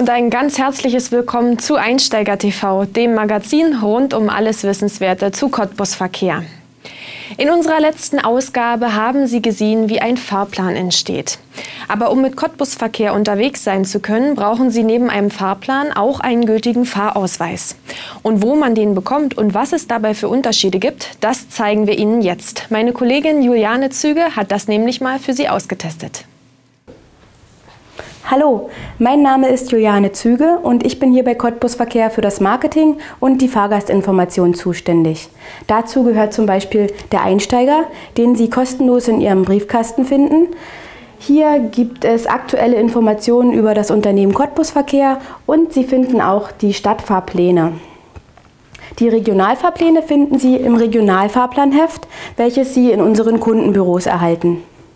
und ein ganz herzliches Willkommen zu Einsteiger TV, dem Magazin rund um alles Wissenswerte zu Cottbus-Verkehr. In unserer letzten Ausgabe haben Sie gesehen, wie ein Fahrplan entsteht. Aber um mit Cottbus-Verkehr unterwegs sein zu können, brauchen Sie neben einem Fahrplan auch einen gültigen Fahrausweis. Und wo man den bekommt und was es dabei für Unterschiede gibt, das zeigen wir Ihnen jetzt. Meine Kollegin Juliane Züge hat das nämlich mal für Sie ausgetestet. Hallo, mein Name ist Juliane Züge und ich bin hier bei Cottbus-Verkehr für das Marketing und die Fahrgastinformation zuständig. Dazu gehört zum Beispiel der Einsteiger, den Sie kostenlos in Ihrem Briefkasten finden. Hier gibt es aktuelle Informationen über das Unternehmen Cottbus-Verkehr und Sie finden auch die Stadtfahrpläne. Die Regionalfahrpläne finden Sie im Regionalfahrplanheft, welches Sie in unseren Kundenbüros erhalten.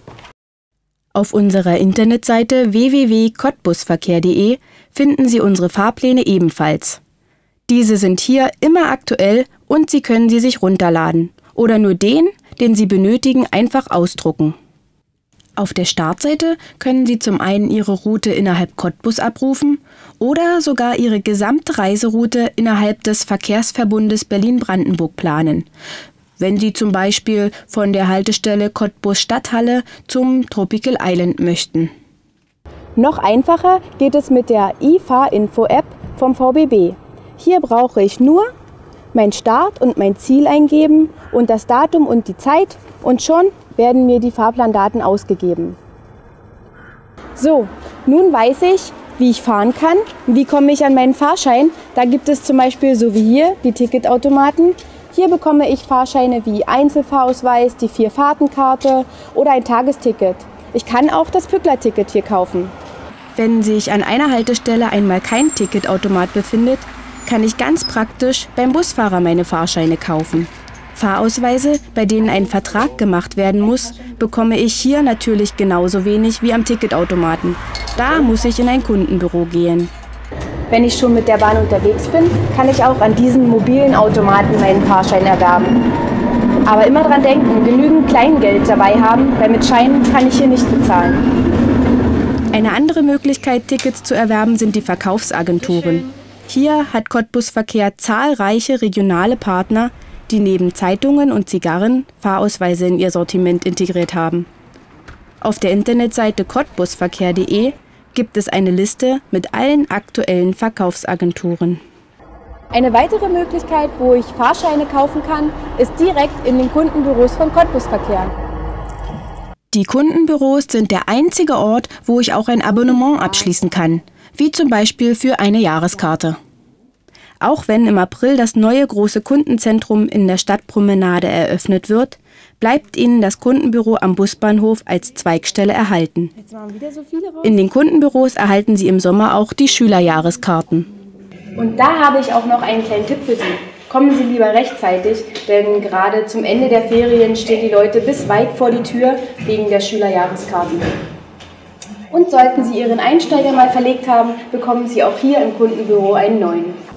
Auf unserer Internetseite www.cottbusverkehr.de finden Sie unsere Fahrpläne ebenfalls. Diese sind hier immer aktuell und Sie können sie sich runterladen oder nur den Sie benötigen, einfach ausdrucken. Auf der Startseite können Sie zum einen Ihre Route innerhalb Cottbus abrufen oder sogar Ihre gesamte Reiseroute innerhalb des Verkehrsverbundes Berlin-Brandenburg planen. Wenn Sie zum Beispiel von der Haltestelle Cottbus Stadthalle zum Tropical Island möchten. Noch einfacher geht es mit der iFahrinfo-App vom VBB. Hier brauche ich nur mein Start- und mein Ziel eingeben und das Datum und die Zeit und schon werden mir die Fahrplandaten ausgegeben. So, nun weiß ich, wie ich fahren kann. Wie komme ich an meinen Fahrschein? Da gibt es zum Beispiel, so wie hier, die Ticketautomaten. Hier bekomme ich Fahrscheine wie Einzelfahrausweis, die 4-Fahrtenkarte oder ein Tagesticket. Ich kann auch das Pückler-Ticket hier kaufen. Wenn sich an einer Haltestelle einmal kein Ticketautomat befindet, kann ich ganz praktisch beim Busfahrer meine Fahrscheine kaufen. Fahrausweise, bei denen ein Vertrag gemacht werden muss, bekomme ich hier natürlich genauso wenig wie am Ticketautomaten. Da muss ich in ein Kundenbüro gehen. Wenn ich schon mit der Bahn unterwegs bin, kann ich auch an diesen mobilen Automaten meinen Fahrschein erwerben. Aber immer dran denken, genügend Kleingeld dabei haben, weil mit Scheinen kann ich hier nicht bezahlen. Eine andere Möglichkeit, Tickets zu erwerben, sind die Verkaufsagenturen. Hier hat Cottbus-Verkehr zahlreiche regionale Partner, die neben Zeitungen und Zigarren Fahrausweise in ihr Sortiment integriert haben. Auf der Internetseite cottbusverkehr.de gibt es eine Liste mit allen aktuellen Verkaufsagenturen. Eine weitere Möglichkeit, wo ich Fahrscheine kaufen kann, ist direkt in den Kundenbüros von Cottbus-Verkehr. Die Kundenbüros sind der einzige Ort, wo ich auch ein Abonnement abschließen kann, wie zum Beispiel für eine Jahreskarte. Auch wenn im April das neue große Kundenzentrum in der Stadtpromenade eröffnet wird, bleibt Ihnen das Kundenbüro am Busbahnhof als Zweigstelle erhalten. In den Kundenbüros erhalten Sie im Sommer auch die Schülerjahreskarten. Und da habe ich auch noch einen kleinen Tipp für Sie. Kommen Sie lieber rechtzeitig, denn gerade zum Ende der Ferien stehen die Leute bis weit vor die Tür wegen der Schülerjahreskarten. Und sollten Sie Ihren Einsteiger mal verlegt haben, bekommen Sie auch hier im Kundenbüro einen neuen.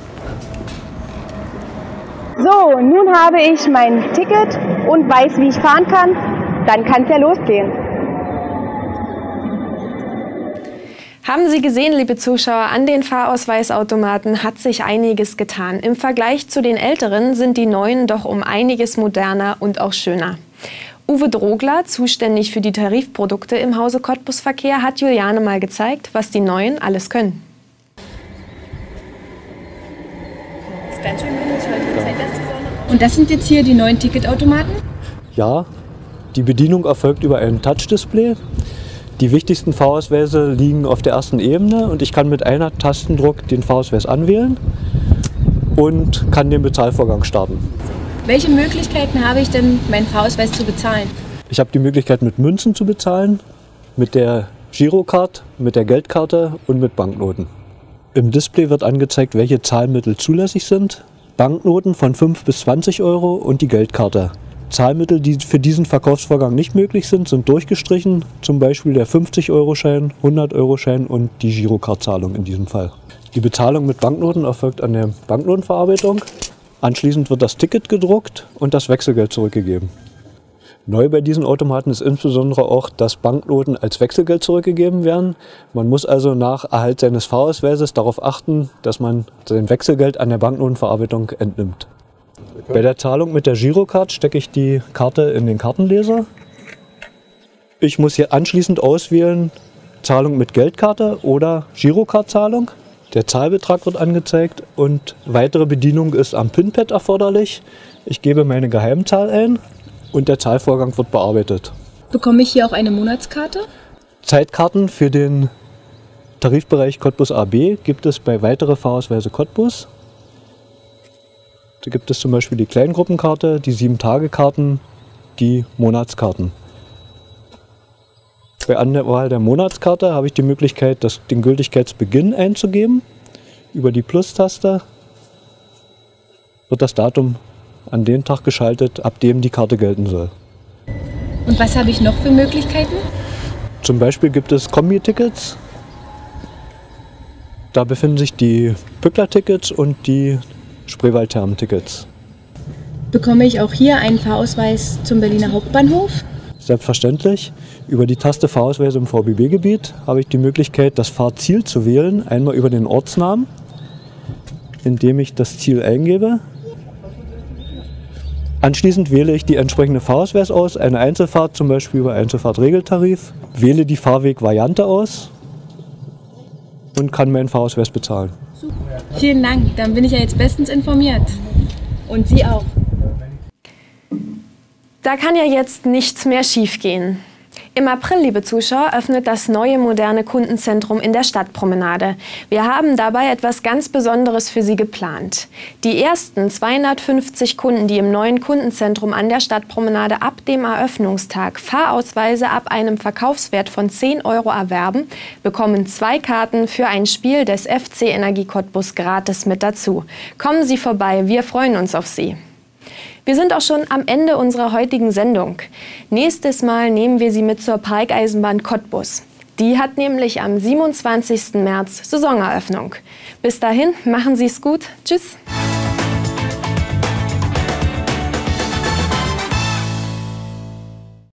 So, nun habe ich mein Ticket und weiß, wie ich fahren kann. Dann kann es ja losgehen. Haben Sie gesehen, liebe Zuschauer, an den Fahrausweisautomaten hat sich einiges getan. Im Vergleich zu den älteren sind die neuen doch um einiges moderner und auch schöner. Uwe Drogler, zuständig für die Tarifprodukte im Hause Cottbus-Verkehr, hat Juliane mal gezeigt, was die neuen alles können. Das ist ganz schön wenig heute. Und das sind jetzt hier die neuen Ticketautomaten? Ja, die Bedienung erfolgt über ein Touchdisplay. Die wichtigsten Fahrausweise liegen auf der ersten Ebene und ich kann mit einem Tastendruck den Fahrausweis anwählen und kann den Bezahlvorgang starten. Welche Möglichkeiten habe ich denn, meinen Fahrausweis zu bezahlen? Ich habe die Möglichkeit, mit Münzen zu bezahlen, mit der Girocard, mit der Geldkarte und mit Banknoten. Im Display wird angezeigt, welche Zahlmittel zulässig sind. Banknoten von 5 bis 20 Euro und die Geldkarte. Zahlmittel, die für diesen Verkaufsvorgang nicht möglich sind, sind durchgestrichen. Zum Beispiel der 50-Euro-Schein, 100-Euro-Schein und die Girocard-Zahlung in diesem Fall. Die Bezahlung mit Banknoten erfolgt an der Banknotenverarbeitung. Anschließend wird das Ticket gedruckt und das Wechselgeld zurückgegeben. Neu bei diesen Automaten ist insbesondere auch, dass Banknoten als Wechselgeld zurückgegeben werden. Man muss also nach Erhalt seines Fahrausweises darauf achten, dass man sein Wechselgeld an der Banknotenverarbeitung entnimmt. Bei der Zahlung mit der Girocard stecke ich die Karte in den Kartenleser. Ich muss hier anschließend auswählen, Zahlung mit Geldkarte oder Girocard-Zahlung. Der Zahlbetrag wird angezeigt und weitere Bedienung ist am PIN-Pad erforderlich. Ich gebe meine Geheimzahl ein und der Zahlvorgang wird bearbeitet. Bekomme ich hier auch eine Monatskarte? Zeitkarten für den Tarifbereich Cottbus AB gibt es bei weitere Fahrausweise Cottbus. Da gibt es zum Beispiel die Kleingruppenkarte, die 7-Tage-Karten, die Monatskarten. Bei Anwahl der Monatskarte habe ich die Möglichkeit, den Gültigkeitsbeginn einzugeben. Über die Plus-Taste wird das Datum an den Tag geschaltet, ab dem die Karte gelten soll. Und was habe ich noch für Möglichkeiten? Zum Beispiel gibt es Kombi-Tickets. Da befinden sich die Pückler-Tickets und die Spreewald-Thermen-Tickets. Bekomme ich auch hier einen Fahrausweis zum Berliner Hauptbahnhof? Selbstverständlich. Über die Taste Fahrausweise im VBB-Gebiet habe ich die Möglichkeit, das Fahrziel zu wählen. Einmal über den Ortsnamen, indem ich das Ziel eingebe. Anschließend wähle ich die entsprechende Fahrausweis aus, eine Einzelfahrt zum Beispiel über Einzelfahrt-Regeltarif, wähle die Fahrwegvariante aus und kann meinen Fahrausweis bezahlen. Vielen Dank, dann bin ich ja jetzt bestens informiert. Und Sie auch. Da kann ja jetzt nichts mehr schiefgehen. Im April, liebe Zuschauer, öffnet das neue moderne Kundenzentrum in der Stadtpromenade. Wir haben dabei etwas ganz Besonderes für Sie geplant. Die ersten 250 Kunden, die im neuen Kundenzentrum an der Stadtpromenade ab dem Eröffnungstag Fahrausweise ab einem Verkaufswert von 10 € erwerben, bekommen 2 Karten für ein Spiel des FC Energie Cottbus gratis mit dazu. Kommen Sie vorbei, wir freuen uns auf Sie. Wir sind auch schon am Ende unserer heutigen Sendung. Nächstes Mal nehmen wir Sie mit zur Parkeisenbahn Cottbus. Die hat nämlich am 27. März Saisoneröffnung. Bis dahin, machen Sie es gut. Tschüss.